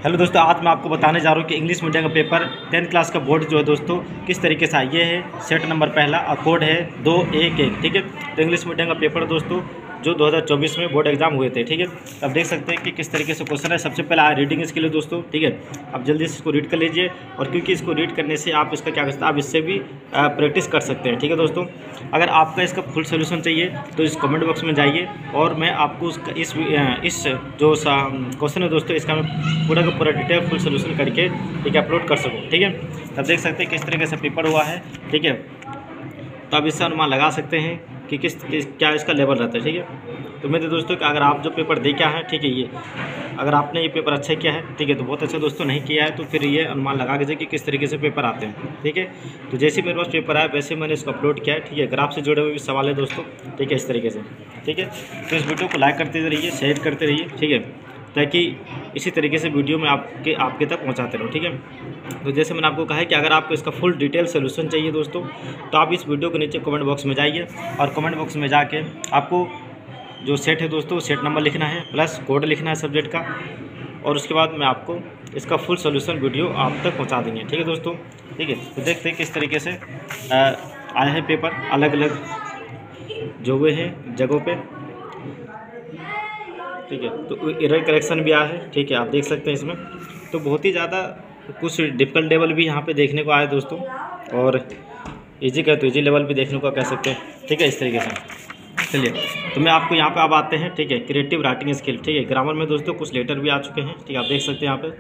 Hello दोस्तों, आज मैं आपको बताने जा रहा हूँ कि इंग्लिश मीडियम का पेपर 10th क्लास का बोर्ड जो है दोस्तों किस तरीके से ये है। सेट नंबर पहला और कोड है 211। ठीक है, तो इंग्लिश मीडियम का पेपर दोस्तों जो 2024 में बोर्ड एग्जाम हुए थे। ठीक है, अब देख सकते हैं कि किस तरीके से क्वेश्चन है। सबसे पहला रीडिंग स्किल है दोस्तों। ठीक है, आप जल्दी से इसको रीड कर लीजिए, और क्योंकि इसको रीड करने से आप इसका क्या करते हैं, आप इससे भी प्रैक्टिस कर सकते हैं। ठीक है दोस्तों, अगर आपका इसका फुल सोल्यूशन चाहिए तो इस कमेंट बॉक्स में जाइए, और मैं आपको उसका इस जो क्वेश्चन है दोस्तों, इसका मैं पूरा का पूरा डिटेल फुल सोल्यूशन करके ठीक है अपलोड कर सकूँ। ठीक है, तब देख सकते हैं किस तरीके से पेपर हुआ है। ठीक है, तो आप इससे अनुमान लगा सकते हैं कि क्या इसका लेवल रहता है। ठीक है, तो उम्मीद है दोस्तों कि अगर आप जो पेपर दे के आए हैं, ठीक है, ये अगर आपने ये पेपर अच्छा किया है, ठीक है, तो बहुत अच्छा दोस्तों। नहीं किया है तो फिर ये अनुमान लगा दीजिए कि किस तरीके से पेपर आते हैं। ठीक है, तो जैसे मेरे पास पेपर आया वैसे मैंने इसको अपलोड किया है। ठीक है, अगर आपसे जुड़े हुए भी सवाल है दोस्तों, ठीक है, इस तरीके से। ठीक है, तो इस वीडियो को लाइक करते रहिए, शेयर करते रहिए। ठीक है, ताकि इसी तरीके से वीडियो में आपके तक पहुंचाते रहो। ठीक है, तो जैसे मैंने आपको कहा है कि अगर आपको इसका फुल डिटेल सोल्यूशन चाहिए दोस्तों, तो आप इस वीडियो के नीचे कमेंट बॉक्स में जाइए, और कमेंट बॉक्स में जाके आपको जो सेट है दोस्तों, सेट नंबर लिखना है प्लस कोड लिखना है सब्जेक्ट का, और उसके बाद मैं आपको इसका फुल सोल्यूशन वीडियो आप तक पहुँचा देंगे। ठीक है दोस्तों, ठीक है, तो देखते हैं किस तरीके से आए हैं पेपर अलग अलग जो हुए हैं जगहों पे। ठीक है, तो एरर करेक्शन भी आया है। ठीक है, आप देख सकते हैं इसमें तो बहुत ही ज़्यादा कुछ डिफिकल्ट लेवल भी यहाँ पे देखने को आया दोस्तों, और इजी का तो इजी लेवल भी देखने को कह सकते हैं। ठीक है, इस तरीके से। चलिए, तो मैं आपको यहाँ पे अब आते हैं। ठीक है, क्रिएटिव राइटिंग स्किल। ठीक है, ग्रामर में दोस्तों कुछ लेटर भी आ चुके हैं। ठीक है, आप देख सकते हैं यहाँ पे,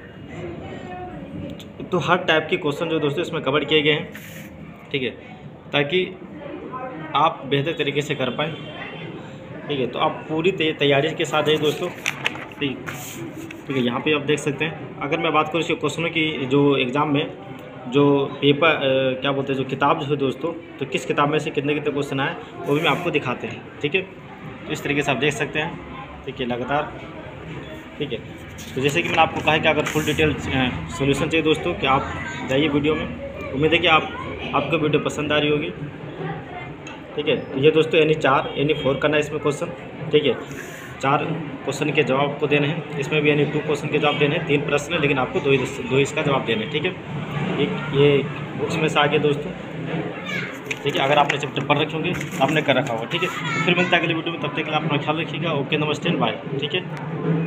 तो हर टाइप के क्वेश्चन जो दोस्तों इसमें कवर किए गए हैं। ठीक है, ताकि आप बेहतर तरीके से कर पाएँ। ठीक है, तो आप पूरी तैयारी के साथ है दोस्तों। ठीक है, यहाँ पे आप देख सकते हैं। अगर मैं बात करूँ इसके क्वेश्चनों की, जो एग्ज़ाम में जो पेपर क्या बोलते हैं, जो किताब जो है दोस्तों, तो किस किताब में से कितने कितने क्वेश्चन आए वो भी मैं आपको दिखाते हैं। ठीक है, तो इस तरीके से आप देख सकते हैं। ठीक है, लगातार। ठीक है, तो जैसे कि मैंने आपको कहा है कि अगर फुल डिटेल सोल्यूशन चाहिए दोस्तों, कि आप जाइए वीडियो में। उम्मीद है कि आपको वीडियो पसंद आ रही होगी। ठीक है, तो ये दोस्तों यानी 4 करना है इसमें क्वेश्चन। ठीक है, 4 क्वेश्चन के जवाब आपको देने हैं। इसमें भी यानी 2 क्वेश्चन के जवाब देने हैं। 3 प्रश्न है, लेकिन आपको 2 इसका जवाब देने हैं। ठीक है, ये बुक्स में से आगे दोस्तों। ठीक है, अगर आपने चैप्टर पढ़ रखे होंगे आपने कर रखा होगा। ठीक है, फिर मिलता है अगले वीडियो में, तब तक के लिए अपना ख्याल रखिएगा। ओके, नमस्ते, बाय। ठीक है।